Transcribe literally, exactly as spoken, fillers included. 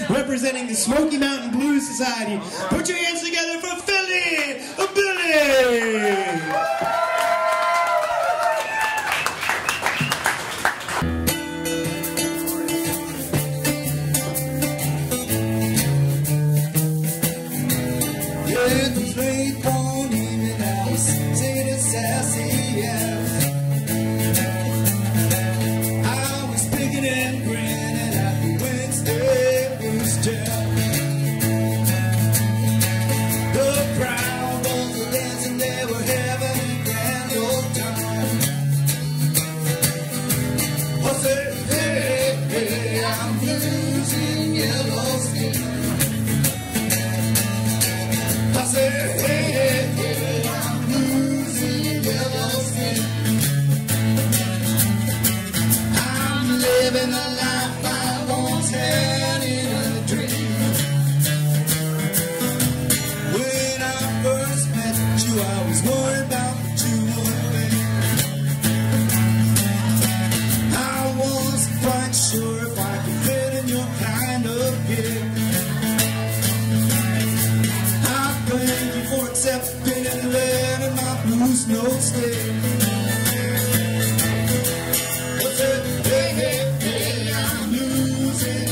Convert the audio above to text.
representing the Smoky Mountain Blues Society. Put your hands together for Philly, Billy! Living a life I once had in a dream. When I first met you, I was worried about what you would be. I wasn't quite sure if I could fit in your kind of gift. I thank you for accepting and letting my blues notes stay. What's it? Hey, hey, hey, I'm losing.